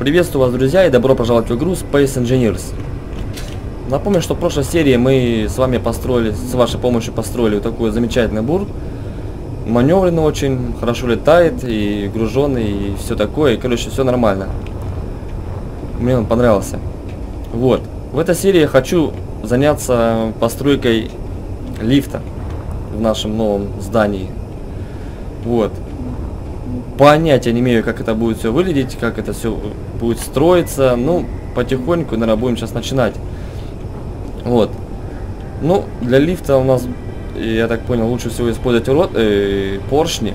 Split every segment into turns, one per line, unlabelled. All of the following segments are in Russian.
Приветствую вас, друзья, и добро пожаловать в игру Space Engineers. Напомню, что в прошлой серии мы с вами построили, с вашей помощью построили вот такой замечательный бур. Маневренный очень, хорошо летает, и груженный, и все такое, и, короче, все нормально. Мне он понравился. Вот. В этой серии я хочу заняться постройкой лифта в нашем новом здании. Вот. Понятия не имею, как это будет все выглядеть, как это все будет строиться. Ну, потихоньку, наверное, будем сейчас начинать. Вот. Ну, для лифта у нас, я так понял, лучше всего использовать поршни.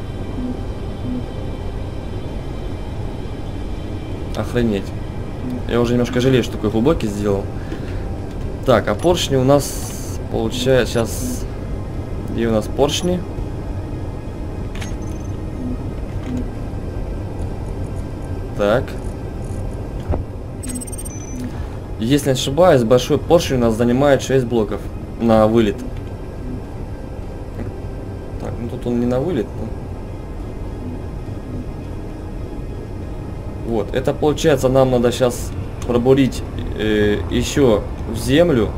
Охренеть. Я уже немножко жалею, что такой глубокий сделал. Так, а поршни у нас получается сейчас... Где у нас поршни? Так. Если не ошибаюсь, большой поршень у нас занимает 6 блоков на вылет. Так, ну тут он не на вылет. Но... Вот, это получается нам надо сейчас пробурить еще в землю.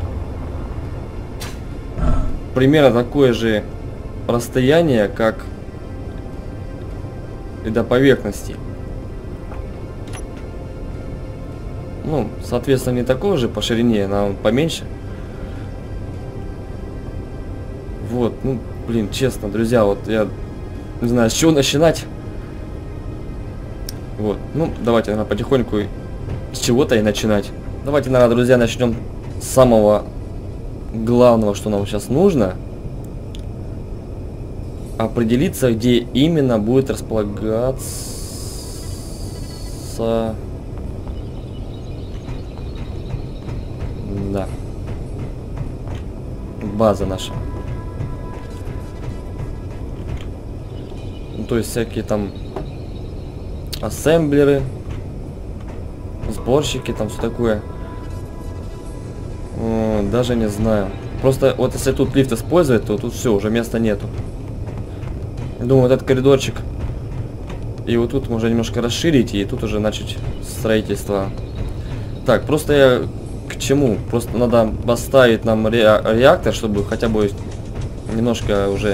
Примерно такое же расстояние, как и до поверхности. Ну, соответственно, не такого же по ширине, но поменьше. Вот, ну, блин, честно, друзья, вот я не знаю, с чего начинать. Вот, ну, давайте, наверное, потихоньку с чего-то и начинать. Давайте, наверное, друзья, начнем с самого главного, что нам сейчас нужно. Определиться, где именно будет располагаться... Да. База наша. Ну, то есть всякие там ассемблеры, сборщики, там все такое. Даже не знаю. Просто вот если тут лифт использовать, то тут все, уже места нету. Думаю, вот этот коридорчик. И вот тут можно немножко расширить, и тут уже начать строительство. Так, просто я... К чему? Просто надо поставить нам реактор, чтобы хотя бы немножко уже,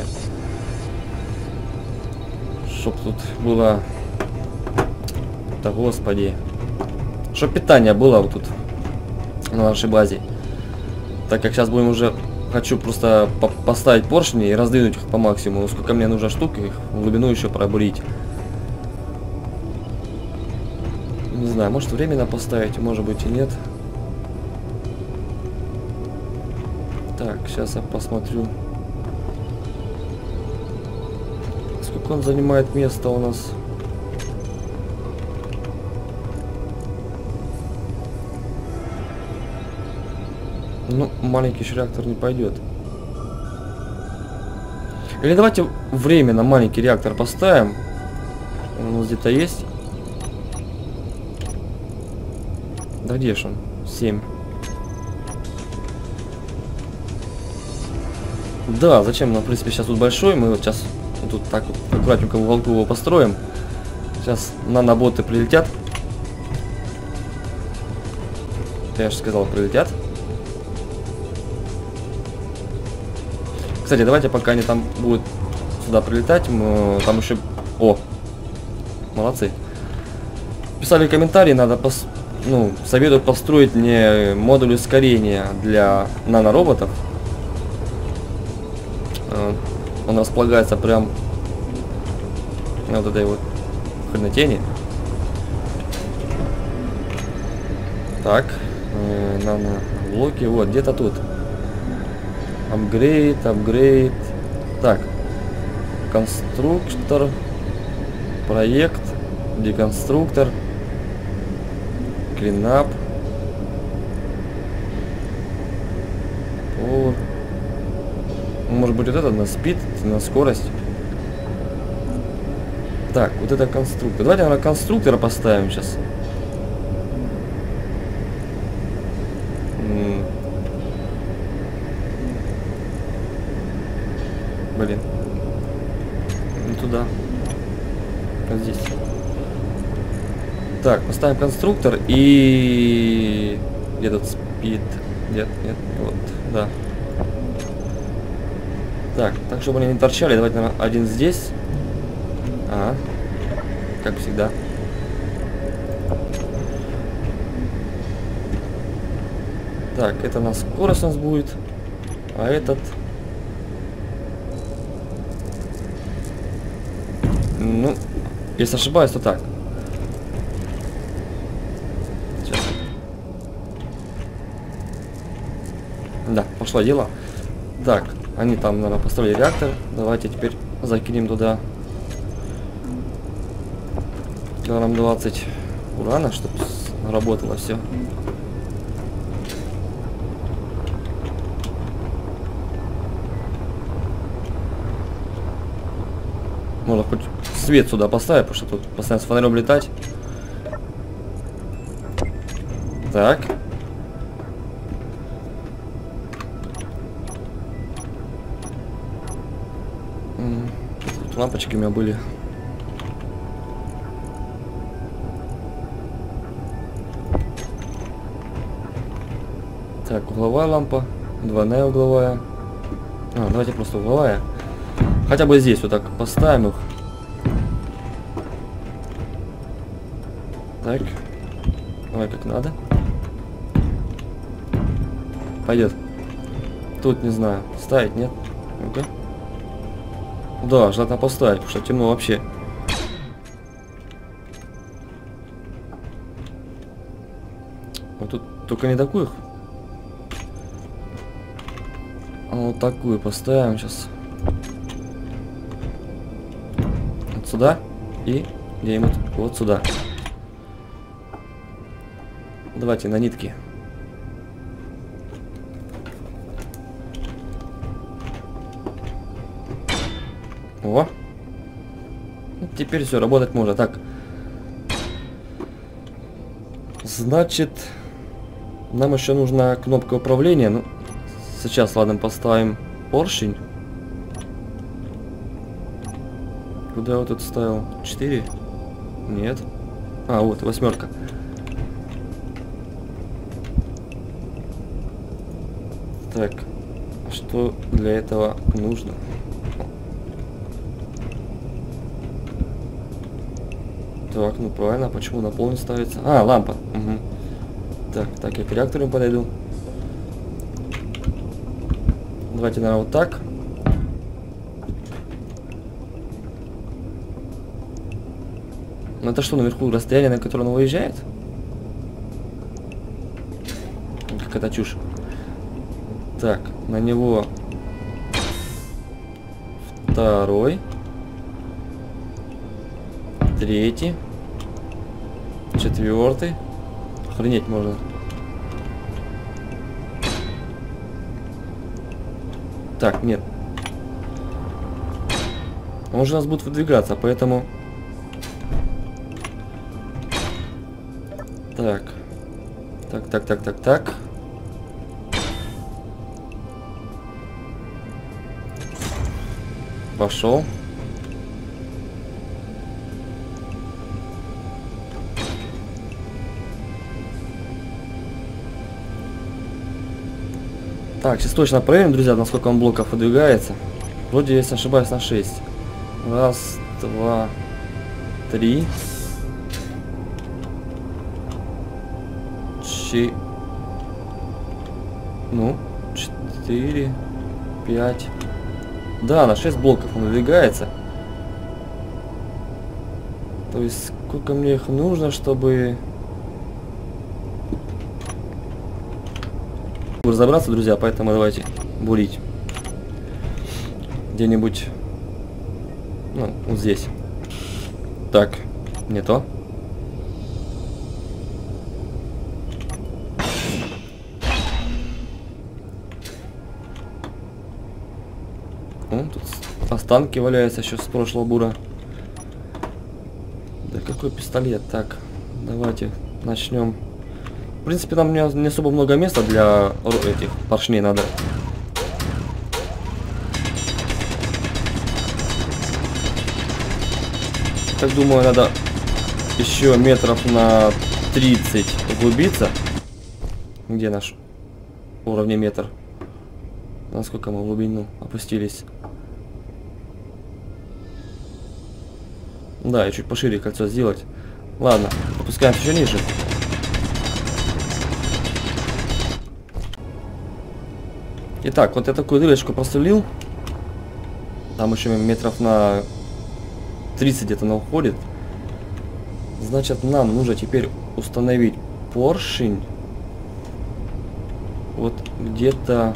чтоб тут было, да господи, чтоб питание было вот тут на нашей базе. Так как сейчас будем уже, хочу просто поставить поршни и раздвинуть их по максимуму. Сколько мне нужно штук, их в глубину еще пробурить. Не знаю, может временно поставить, может быть и нет. Так, сейчас я посмотрю, сколько он занимает места у нас. Ну, маленький еще реактор не пойдет. Или давайте временно маленький реактор поставим. Он у нас где-то есть. Да где ж он? 7. Да, зачем нам, в принципе, сейчас тут большой. Мы вот сейчас вот тут так вот аккуратненько в уголку его построим. Сейчас наноботы прилетят. Я же сказал, прилетят. Кстати, давайте, пока они там будут сюда прилетать, мы там еще... О! Молодцы. Писали комментарии, надо советуют построить мне модуль ускорения для нанороботов. Он располагается прям на вот этой вот хренотени. Так, нано-блоки, вот, где-то тут. Апгрейд. Так, конструктор, проект, деконструктор, клинап. Может быть, вот это на спид, на скорость. Так, вот это конструктор. Давайте, наверное, конструктора поставим сейчас. Блин. Не туда. А здесь. Так, поставим конструктор и... Где тут спид? Нет, вот, да. Так, чтобы они не торчали, давайте, наверное, один здесь. Ага, как всегда. Так, это на скорость у нас будет, а этот... Ну, если ошибаюсь, то так. Сейчас. Да, пошло дело. Так, они там, наверное, построили реактор. Давайте теперь закинем туда килограмм 20 урана, чтобы работало все. Можно хоть свет сюда поставить, потому что тут постоянно с фонарем летать. Так. Тут лампочки у меня были. Так, угловая лампа, двойная угловая. Давайте просто угловая. Хотя бы здесь вот так поставим их. Так. Давай как надо. Пойдет. Тут не знаю. Ставить, нет? Ну-ка. Да, желательно поставить, потому что темно вообще. Вот тут только не такую. А вот такую поставим сейчас. Вот сюда и где-нибудь вот сюда. Давайте на нитки. О! Теперь все, работать можно. Так. Значит, нам еще нужна кнопка управления. Ну, сейчас, ладно, поставим поршень. Куда я вот тут ставил? 4? Нет. А, вот, 8. Так, что для этого нужно? Так, ну правильно, почему на пол не ставится? А, лампа. Угу. Так, я к реактору подойду. Давайте, наверное, вот так. Ну это что, наверху расстояние, на которое он выезжает? Какая-то чушь. Так, на него второй, третий, четвертый. Охренеть можно. Так, нет. Он уже у нас будет выдвигаться, поэтому... Так. Так. Пошел. Так, сейчас точно проверим, друзья, насколько он блоков выдвигается. Вроде, если не ошибаюсь, на 6. Раз, два, три. 4, 5. Да, на 6 блоков он выдвигается. То есть, сколько мне их нужно, чтобы... разобраться, друзья, поэтому давайте бурить. Где-нибудь... Ну, вот здесь. Так, не то. Тут останки валяются еще с прошлого бура. Да какой пистолет? Так, давайте начнем. В принципе, там не особо много места для этих поршней надо. Так думаю, надо еще метров на 30 углубиться. Где наш уровень метр? Насколько мы в глубину опустились? Да, и чуть пошире кольцо сделать. Ладно, опускаемся еще ниже. Итак, вот я такую дырочку просверлил. Там еще метров на 30 где-то она уходит. Значит, нам нужно теперь установить поршень. Вот где-то...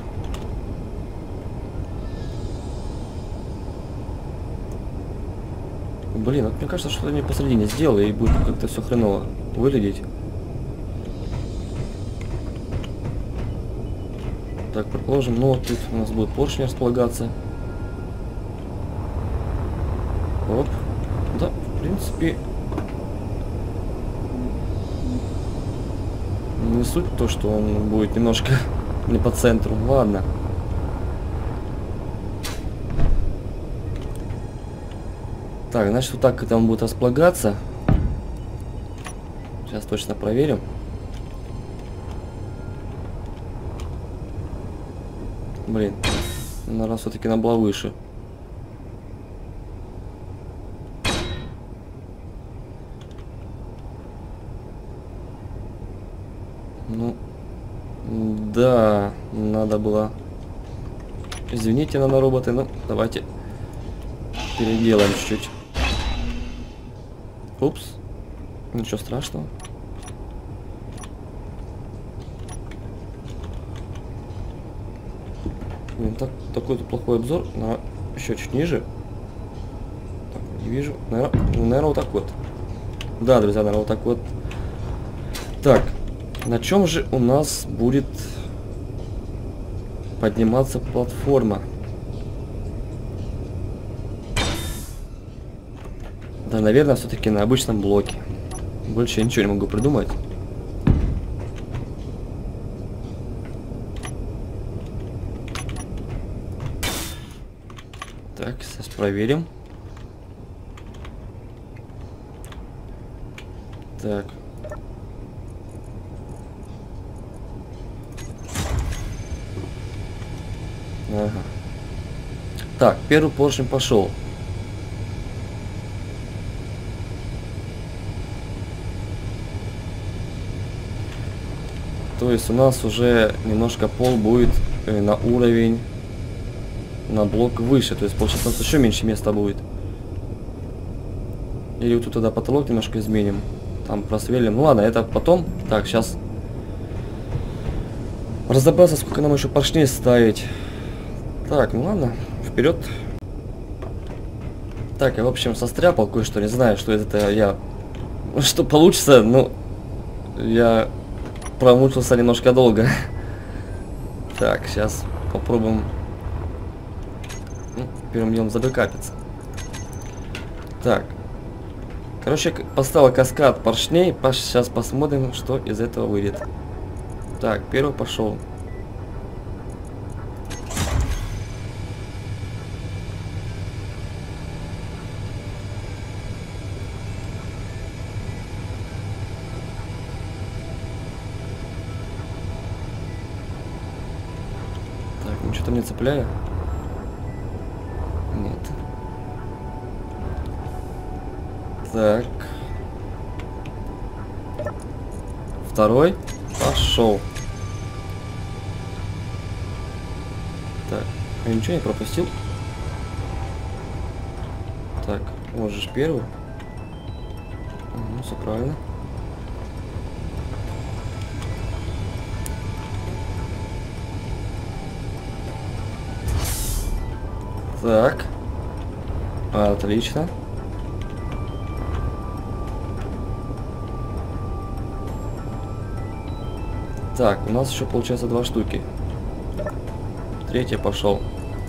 Блин, вот мне кажется, что они посередине сделал, и будет как-то все хреново выглядеть. Так, предположим, ну вот тут у нас будет поршень располагаться. Оп. Да, в принципе... Не суть то, что он будет немножко не по центру. Ладно. Так, значит, вот так это он будет располагаться. Сейчас точно проверим. Блин, наверное, все-таки она была выше. Ну, да, надо было... Извините, нанороботы, но давайте переделаем чуть-чуть. Упс, ничего страшного. Блин, такой плохой обзор. На еще чуть ниже. Так, не вижу. Наверное, вот так вот. Да, друзья, наверное, вот так вот. Так, на чем же у нас будет подниматься платформа? Да, наверное, все-таки на обычном блоке. Больше я ничего не могу придумать. Так, сейчас проверим. Так. Ага. Так, первый поршень пошел. То есть у нас уже немножко пол будет на уровень, на блок выше. То есть получается у нас еще меньше места будет. Или вот тут тогда потолок немножко изменим. Там просверлим. Ну ладно, это потом. Так, сейчас разобраться, сколько нам еще поршней ставить. Так, ну ладно, вперед. Так, я в общем состряпал кое-что. Не знаю, что это я... Что получится, ну... Я... Промучился немножко долго. Так, сейчас попробуем. Ну, первым делом забэкапиться. Так. Короче, поставил каскад поршней. Сейчас посмотрим, что из этого выйдет. Так, первый пошел. Что-то не цепляю. Нет. Так. Второй. Пошел. Так. Я ничего не пропустил. Так. Вот же первый. Все правильно. Так. Отлично. Так, у нас еще получается 2 штуки. Третий пошел.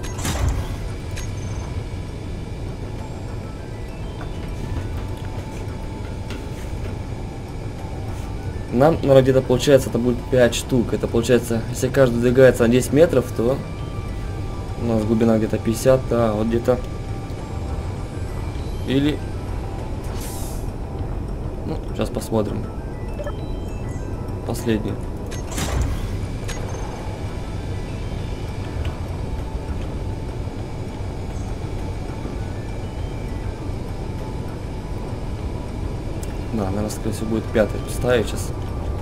Нам, наверное, где-то получается, это будет 5 штук. Это получается, если каждый двигается на 10 метров, то у нас глубина где-то 50, а вот где-то... Или... Сейчас посмотрим. Последний. Да, наверное, скорее всего, будет 5-й ставить сейчас.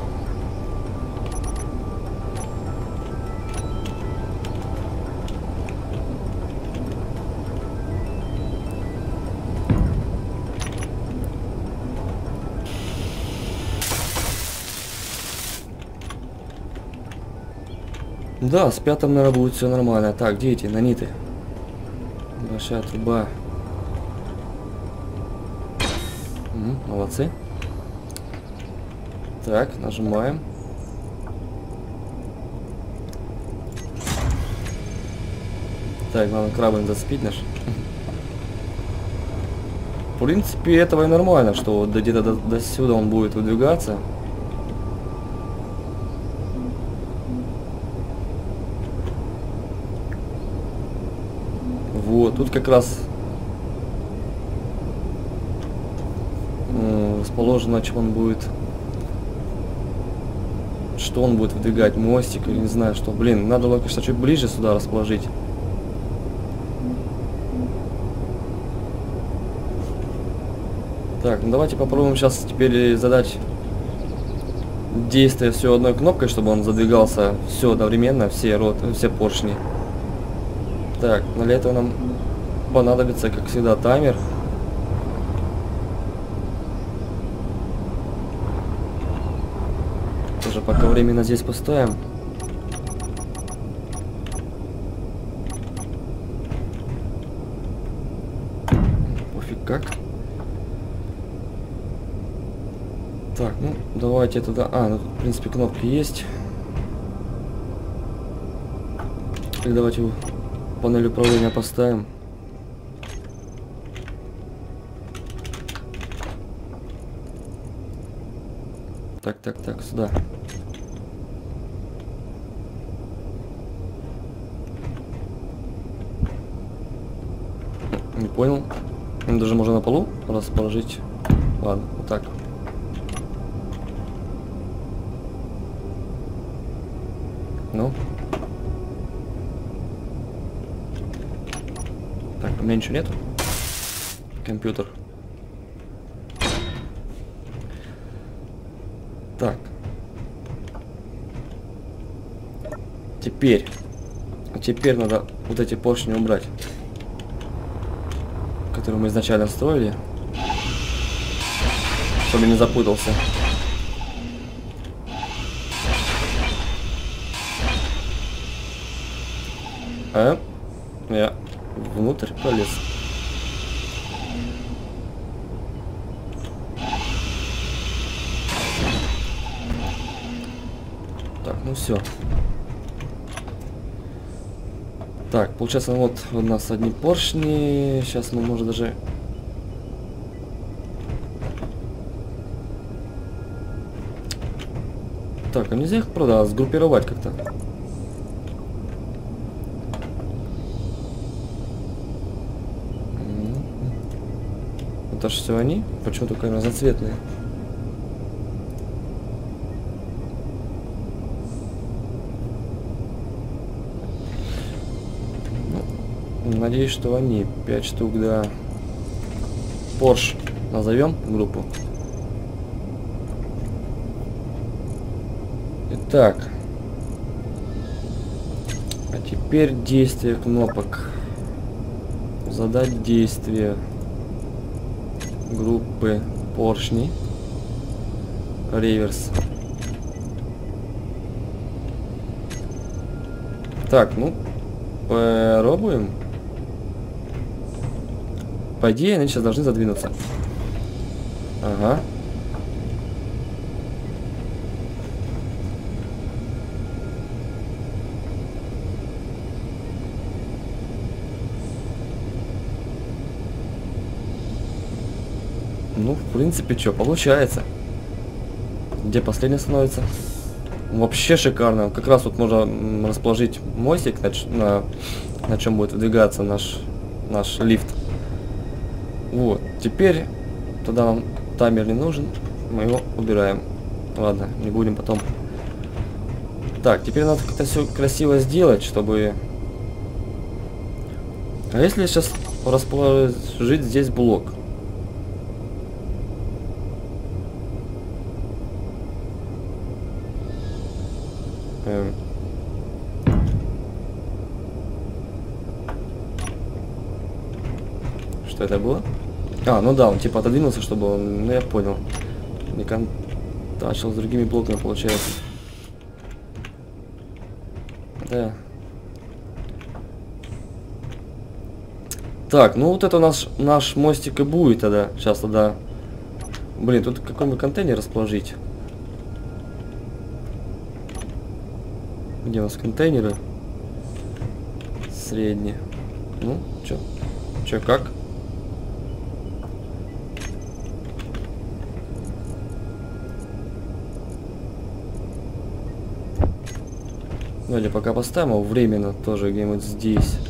Да, с 5-м, наверное, будет все нормально. Так, где эти наниты? Большая труба. Молодцы. Так, нажимаем. Так, главное краба не зацепить наш. В принципе, этого и нормально, что вот где-то до сюда он будет выдвигаться. Вот, тут как раз расположено, чем он будет. Что он будет выдвигать, мостик или не знаю что. Блин, надо было, конечно, чуть ближе сюда расположить. Так, ну давайте попробуем сейчас теперь задать действие все одной кнопкой, чтобы он задвигался все одновременно, все поршни. Так, но для этого нам понадобится, как всегда, таймер. Тоже пока временно здесь поставим. Пофиг как. Так, ну давайте туда. А, ну в принципе кнопки есть. Так, давайте панель управления поставим. Так, сюда. Не понял. Даже можно на полу расположить. Ладно, вот так. Ну. Так, у меня ничего нету. Компьютер. Так. Теперь надо вот эти поршни убрать, которые мы изначально строили, чтобы не запутался. Я внутрь полез. Так, ну все. Так, получается, вот у нас одни поршни. Сейчас мы, может, даже... Так, а нельзя их, правда, сгруппировать как-то? Это же все они? Почему только разноцветные? Надеюсь, что они 5 штук, да. Porsche назовем группу. Итак. А теперь действие кнопок. Задать действие группы поршни. Реверс. Так, ну, пробуем. По идее, они сейчас должны задвинуться. Ага. Ну, в принципе, что, получается. Где последний становится? Вообще шикарно. Как раз вот можно расположить мостик, на чем будет выдвигаться наш лифт. Вот. Теперь тогда нам таймер не нужен. Мы его убираем. Ладно, не будем потом. Так, теперь надо как-то все красиво сделать, чтобы... А если сейчас расположить здесь блок? Что это было? А, ну да, он типа отодвинулся, чтобы он... Ну я понял. Не контачил с другими блоками, получается. Да. Так, ну вот это наш мостик и будет тогда. Сейчас тогда... Блин, тут какой-нибудь контейнер расположить. Где у нас контейнеры? Средние. Ну, чё, как? Давайте пока поставим его временно тоже где-нибудь здесь.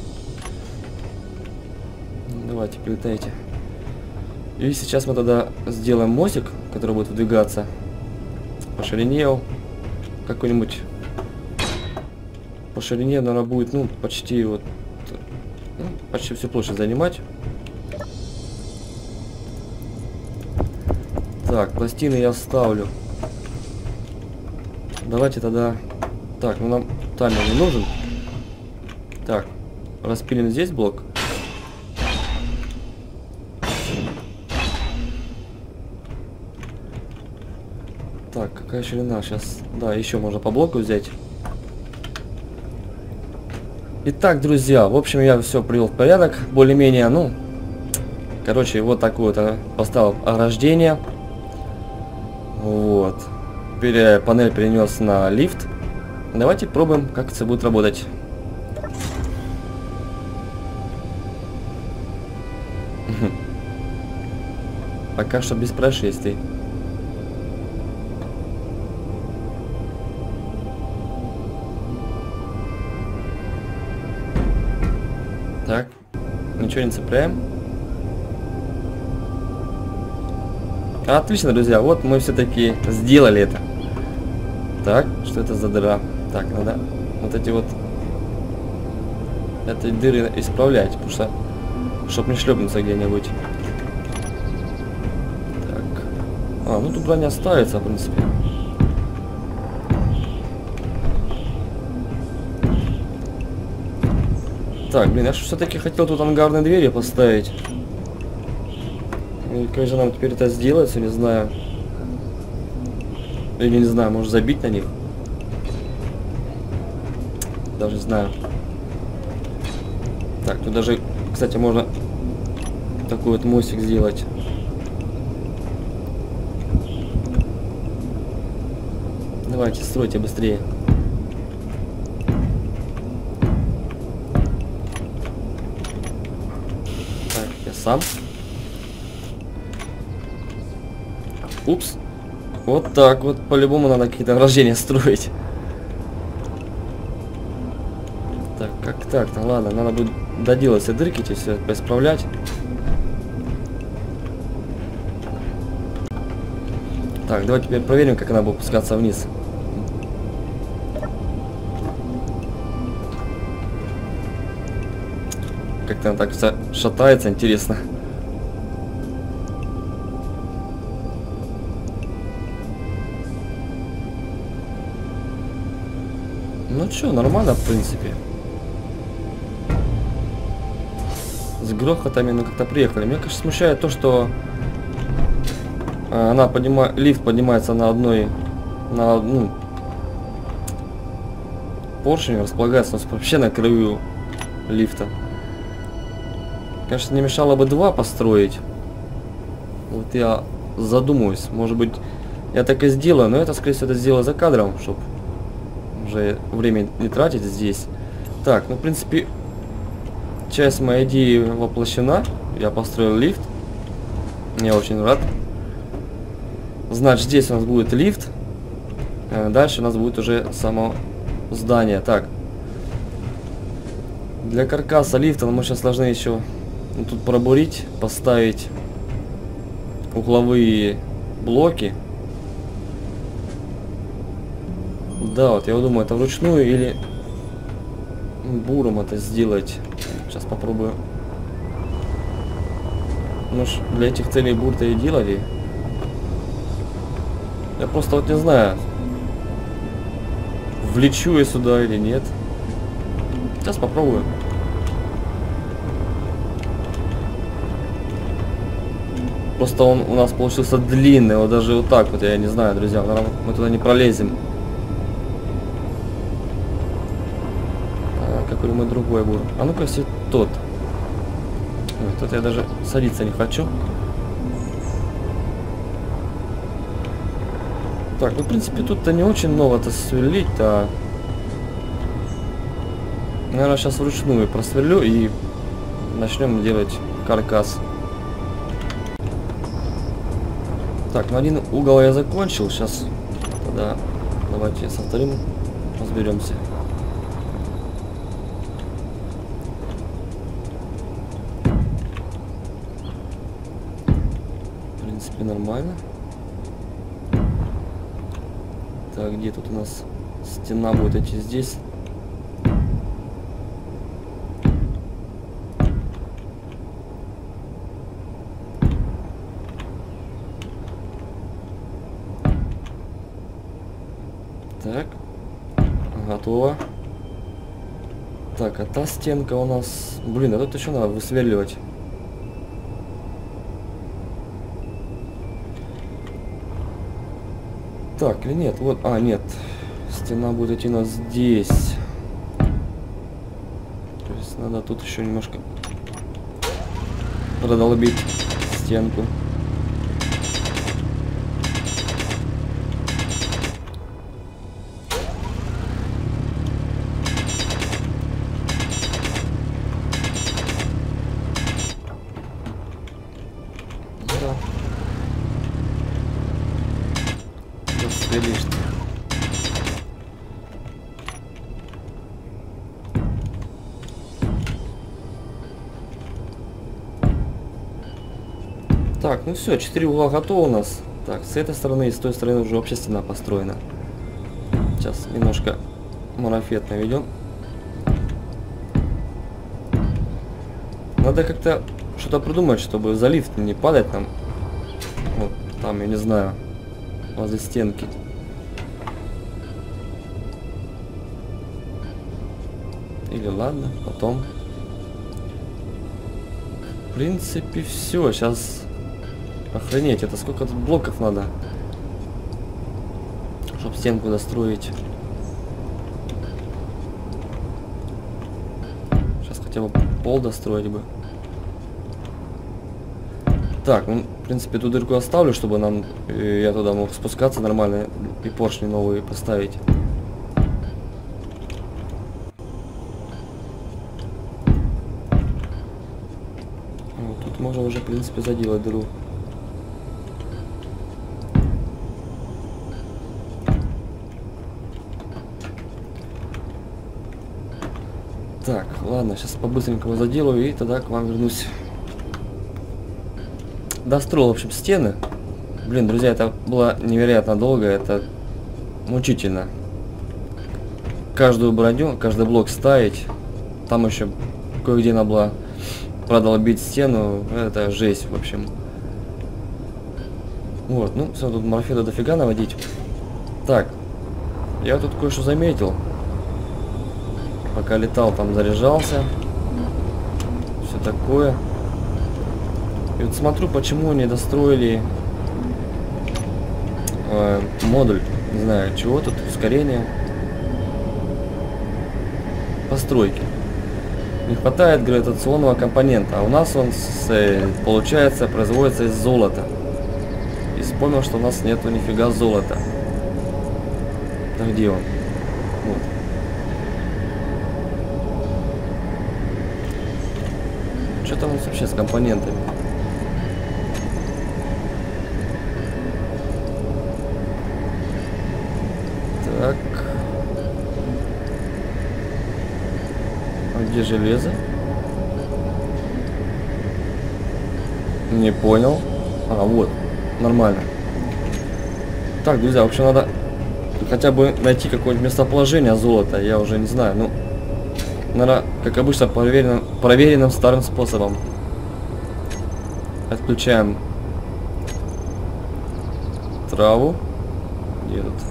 Давайте, прилетайте. И сейчас мы тогда сделаем мостик, который будет выдвигаться по ширине. Какой-нибудь по ширине, наверное, будет, ну, почти вот, ну, почти всю площадь занимать. Так, пластины я оставлю. Давайте тогда... Так, ну нам таймер не нужен. Так, распилим здесь блок. Так, какая ширина сейчас? Да, еще можно по блоку взять. Итак, друзья, в общем, я все привел в порядок, более-менее, ну, короче, вот такое вот поставил ограждение. Вот. Теперь панель перенес на лифт. Давайте пробуем, как это будет работать. Пока что без происшествий. Так, ничего не цепляем. Отлично, друзья, вот мы все-таки сделали это. Так, что это за дыра? Так, надо вот эти вот дыры исправлять, потому что, чтобы не шлепнуться где-нибудь. Так, ну тут броня оставится, в принципе. Так, блин, я же все-таки хотел тут ангарные двери поставить. И как же нам теперь это сделается, не знаю. Или не знаю, может забить на них? Даже не знаю. Так, тут даже, кстати, можно такой вот мостик сделать. Давайте, стройте быстрее. Так, я сам. Упс. Вот так вот, по-любому надо какие-то ограждения строить. Так, как так-то? Ладно, надо будет доделать все дырки, эти все поисправлять. Так, давайте теперь проверим, как она будет опускаться вниз. Как-то она так вся шатается, интересно. Ну что, нормально, в принципе. С грохотами, ну, как-то приехали. Меня, конечно, смущает то, что она лифт поднимается на одну поршень, располагается вообще на краю лифта. Конечно, не мешало бы два построить. Вот я задумываюсь, может быть, я так и сделаю, но это, скорее всего, это сделаю за кадром, чтобы уже время не тратить здесь. Так, ну, в принципе, часть моей идеи воплощена. Я построил лифт. Я очень рад. Значит, здесь у нас будет лифт. Дальше у нас будет уже само здание. Так. Для каркаса лифта мы сейчас должны еще тут пробурить, поставить угловые блоки. Да, вот я думаю, это вручную или буром это сделать. Сейчас попробую. Ну ж, для этих целей бур-то и делали. Я просто вот не знаю, влечу я сюда или нет. Сейчас попробую. Просто он у нас получился длинный, вот даже вот так вот, я не знаю, друзья, наверное, мы туда не пролезем. А, какой мы другой бур. А ну-ка, если тот. Ой, тут я даже садиться не хочу. Так, ну в принципе тут-то не очень много-то сверлить-то. Наверное, сейчас вручную просверлю и начнем делать каркас. Так, ну один угол я закончил. Сейчас тогда давайте со вторым разберемся. В принципе, нормально. Так, где тут у нас стена будет идти? Здесь. Так, готово. Так, а та стенка у нас... Блин, а тут еще надо высверливать. Так, или нет? Вот, а, нет. Стена будет идти у нас здесь. То есть надо тут еще немножко продолбить стенку. Засвелишь ты. Так, ну все, 4 угла готовы у нас. Так, с этой стороны и с той стороны уже вообще стена построена. Сейчас немножко марафет наведем. Надо как-то что-то придумать, чтобы за лифт не падать нам. Вот там, я не знаю, возле стенки. Или ладно, потом. В принципе, все. Сейчас охренеть. Это сколько тут блоков надо, чтобы стенку достроить. Сейчас хотя бы пол достроить бы. Так, ну, в принципе, эту дырку оставлю, чтобы нам я туда мог спускаться нормально и поршни новые поставить. Вот, тут можно уже, в принципе, заделать дыру. Так, ладно, сейчас по-быстренькому заделаю и тогда к вам вернусь. Достроил, в общем, стены. Блин, друзья, это было невероятно долго, это мучительно. Каждую броню, каждый блок ставить. Там еще кое-где надо было продолбить стену. Это жесть, в общем. Вот, ну, все, тут морфеда дофига наводить. Так, я тут кое-что заметил. Пока летал, там заряжался. Все такое. И вот смотрю, почему не достроили модуль, не знаю, чего тут, ускорение постройки. Не хватает гравитационного компонента, а у нас он, получается, производится из золота. И вспомнил, что у нас нету нифига золота. Да где он? Вот. Что там у нас вообще с компонентами? Так. А где железо? Не понял. А, вот. Нормально. Так, друзья, в общем, надо хотя бы найти какое-нибудь местоположение золота. Я уже не знаю. Ну, наверное, как обычно, проверенным старым способом. Отключаем траву. Где тут?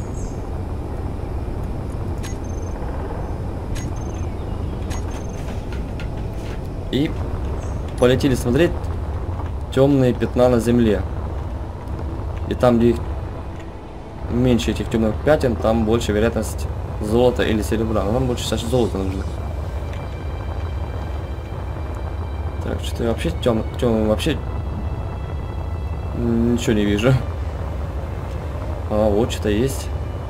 И полетели смотреть темные пятна на земле. И там, где их меньше, этих темных пятен, там больше вероятность золота или серебра. Но нам больше сейчас золота нужно. Так, что-то я вообще темным вообще ничего не вижу. А, вот что-то есть.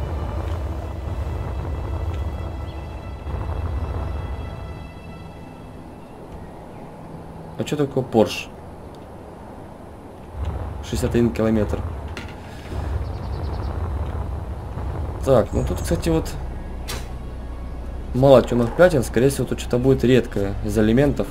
А что такое Porsche? 61 километр. Так, ну тут, кстати, вот мало темных пятен. Скорее всего, тут что-то будет редкое из элементов.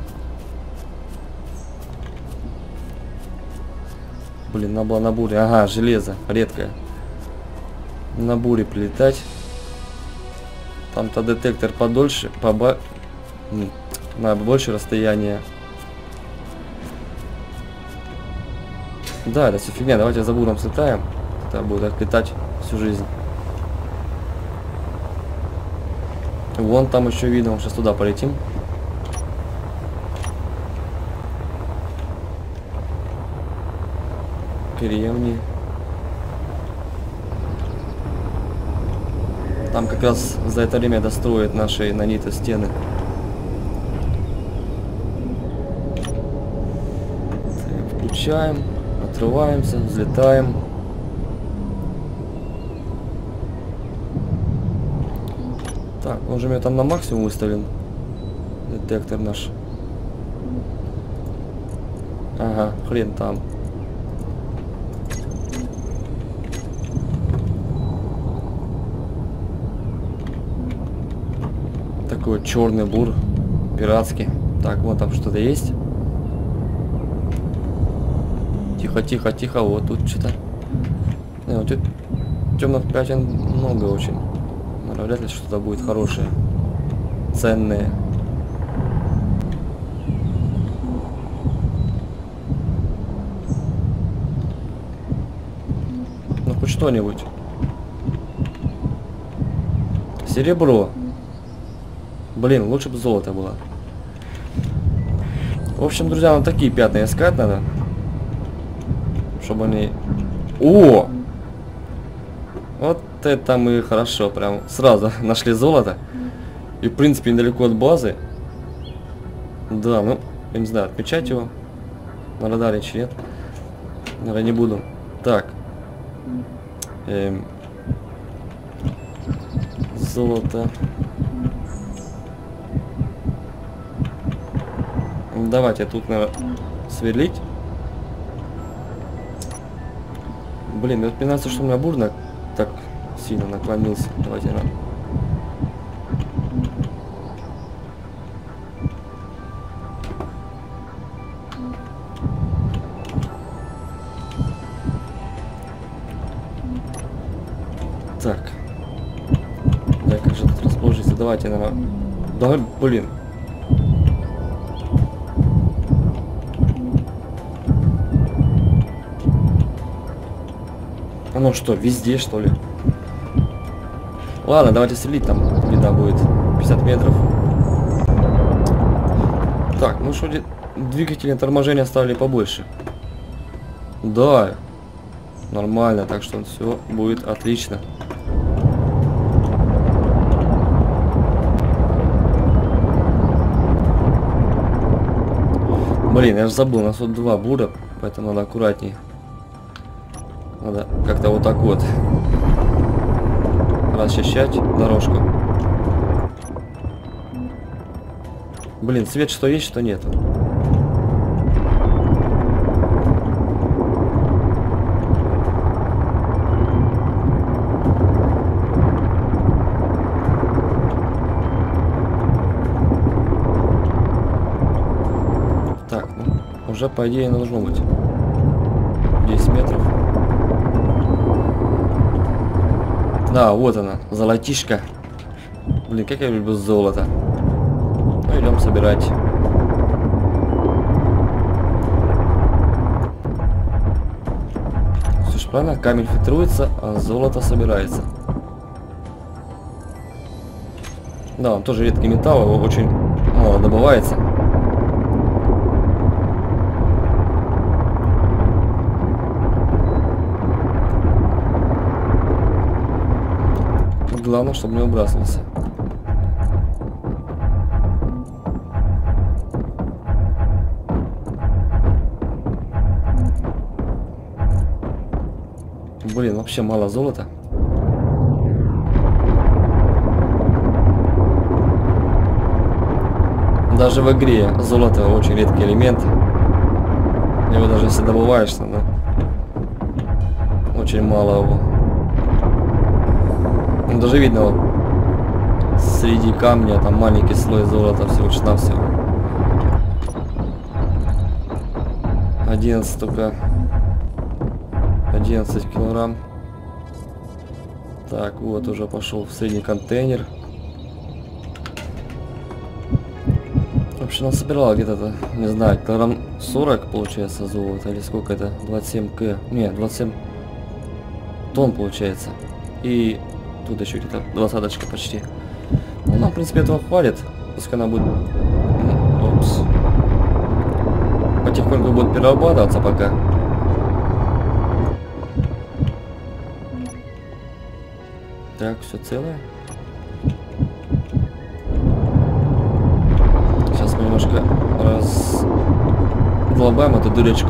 Блин, надо было на буре. Ага, железо, редкое. На буре прилетать. Там-то детектор подольше, на больше расстояние. Да, это все фигня. Давайте за буром слетаем. Это будет отлетать всю жизнь. Вон там еще видно. Сейчас туда полетим. Деревни. Там как раз за это время достроят наши наниты стены. Включаем. Отрываемся, взлетаем. Так, он же у меня там на максимум выставлен. Детектор наш. Ага, хрен там. Такой черный бур. Пиратский. Так, вот там что-то есть. Тихо, тихо, тихо, вот тут что-то. Вот тут темных пятен много очень. Но вряд ли что-то будет хорошее. Ценное. Ну хоть что-нибудь. Серебро. Блин, лучше бы золото было. В общем, друзья, вот такие пятна искать надо. Чтобы они... О! Вот это мы хорошо, прям сразу нашли золото. И в принципе недалеко от базы. Да, ну, я не знаю, отмечать его на радаре чи нет. Наверное, не буду. Так. Золото. Давайте тут, наверное, сверлить. Блин, мне нравится, что у меня бурно так сильно наклонился. Давайте нам. Так. Да, как же тут расположиться? Давайте, наверное. Да, блин. Ну что, везде что ли? Ладно, давайте стрелить, там видно будет 50 метров. Так, ну что, двигатели торможения оставили побольше. Да, нормально, так что все будет отлично. Блин, я же забыл, у нас вот 2 бура, поэтому надо аккуратнее. Надо как-то вот так вот расчищать дорожку. Блин, свет что есть, что нет. Так, ну, уже по идее должно быть 10 метров. Да, вот она, золотишко. Блин, как я люблю золото. Ну, идем собирать. Все ж правильно, камень фильтруется, а золото собирается. Да, он тоже редкий металл, его очень мало добывается. Главное, чтобы не выбрасывался. Блин, вообще мало золота. Даже в игре золото очень редкий элемент. Его даже если добываешься, но очень мало его. Ну, даже видно вот, среди камня там маленький слой золота всего лишь навсего. 11 только. 11 килограмм. Так, вот уже пошел в средний контейнер. Вообще насобирала где-то, не знаю, килограмм 40 получается золота, или сколько это? 27 к. Не, 27 тонн получается. И тут еще где-то 20 почти. Ну, нам, в принципе, этого хватит. Пускай она будет... Опс. Потихоньку будет перерабатываться пока. Так, все целое. Сейчас мы немножко раздолбаем эту дырочку.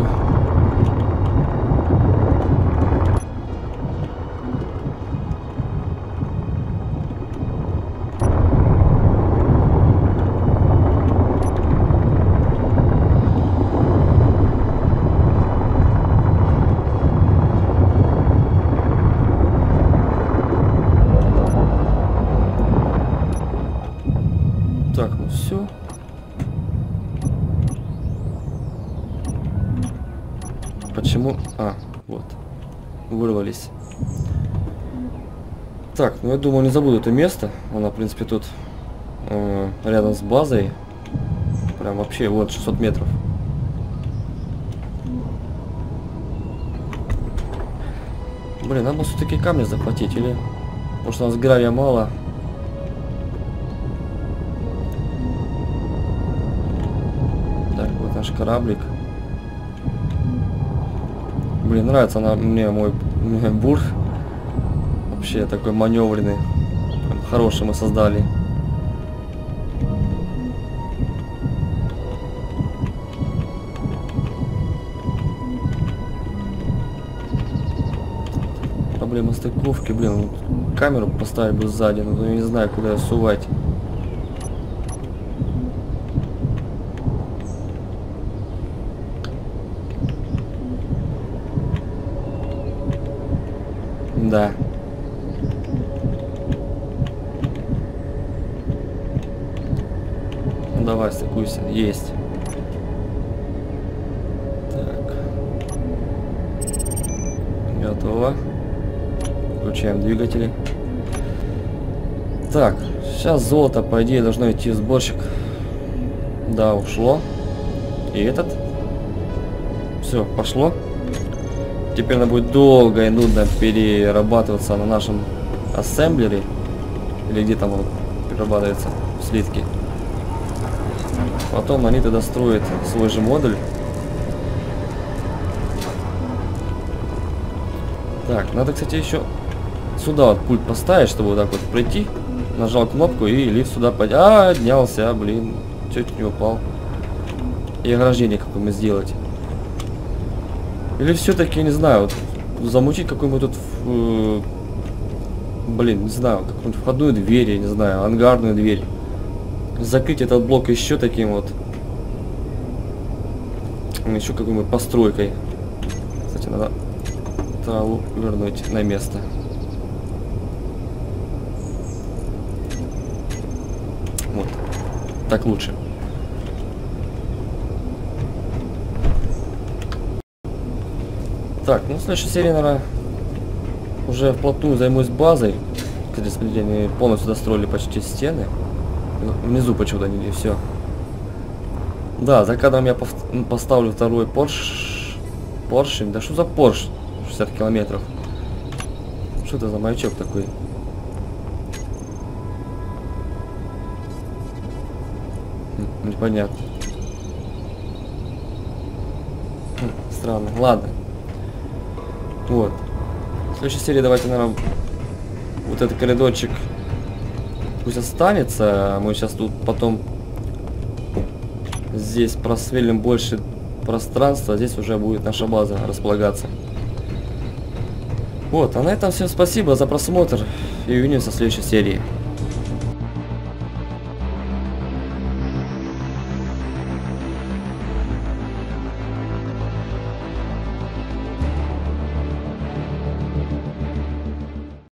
Так, ну все. Почему? А, вот. Вырвались. Так, ну я думаю, не забуду это место. Она, в принципе, тут рядом с базой. Прям вообще, вот, 600 метров. Блин, надо все-таки камни захватить, или... Потому что у нас гравия мало. Так, вот наш кораблик. Блин, нравится мне мой бур. Вообще такой маневренный. Прям хороший мы создали. Проблема стыковки, блин. Камеру поставить бы сзади, но я не знаю, куда ее сувать. Да. Ну, давай, стыкуйся. Есть. Так. Готово. Включаем двигатели. Так, сейчас золото, по идее, должно идти в сборщик. Да, ушло. И этот. Все, пошло. Теперь она будет долго и нудно перерабатываться на нашем ассемблере. Или где там он перерабатывается в слитки. Потом они тогда строят свой же модуль. Так, надо, кстати, еще сюда вот пульт поставить, чтобы вот так вот пройти. Нажал кнопку и лифт сюда пойдет. А, поднялся, блин. Чуть не упал. И ограждение какое-мы сделать. Или все-таки, не знаю, вот, замутить какую-нибудь тут, блин, не знаю, какую-нибудь входную дверь, я не знаю, ангарную дверь. Закрыть этот блок еще таким вот. Еще какой-нибудь постройкой. Кстати, надо траву вернуть на место. Вот. Так лучше. Так, ну в следующей серии, наверное, уже вплотную займусь базой. Кстати, смотрите, они полностью достроили почти стены. Внизу почему-то не все. Да, за кадром я поставлю второй поршень. Да что за Порш? 60 километров. Что это за маячок такой? Непонятно. Странно. Ладно. Вот. В следующей серии давайте, наверное, вот этот коридорчик пусть останется. Мы сейчас тут потом здесь просверлим больше пространства. Здесь уже будет наша база располагаться. Вот. А на этом всем спасибо за просмотр. И увидимся в следующей серии.